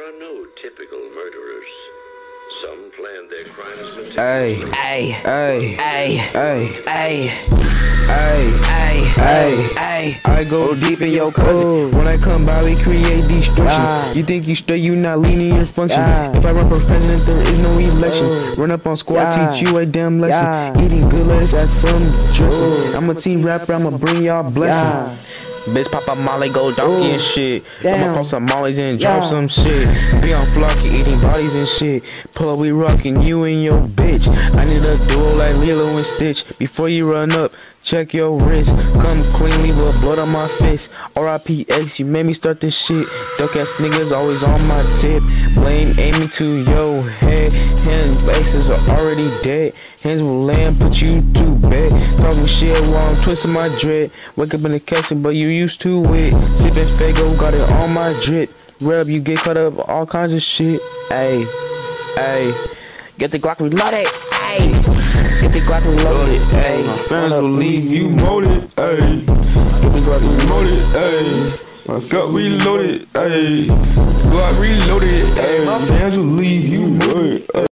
are no typical murderers. Some plan their crimes meticulously. I go deep in your cousin. When I come by, we create destruction. You think you straight, you not leaning your function. If I run for president, there is no election. Run up on squad, teach you a damn lesson. Eating good lettuce at some dressing. I'm a team rapper, I'ma bring y'all blessing. Bitch pop a molly, go donkey and shit. I'ma pop some mollies and drop some shit. Be on flocky, eating bodies and shit. Pull up, we rockin' you and your bitch. I need a duo like Lilo and Stitch. Before you run up, check your wrist. Come clean, leave a blood on my face. R.I.P. X, you made me start this shit. Duck ass niggas always on my tip. Blame aiming to your head. Hands bases are already dead. Hands will land, put you to bed. Talking shit while I'm twisting my dread. Wake up in the kitchen, but you used to it. Sipping Fago, got it on my drip. Rub, you get caught up all kinds of shit. Ayy, get the Glock reloaded. Ayy, get the Glock reloaded. Ayy, my fans will leave you molded. Ayy, get the Glock reloaded. Ayy, my gut reloaded. Ayy, Glock reloaded. Ayy, my fans will leave you molded.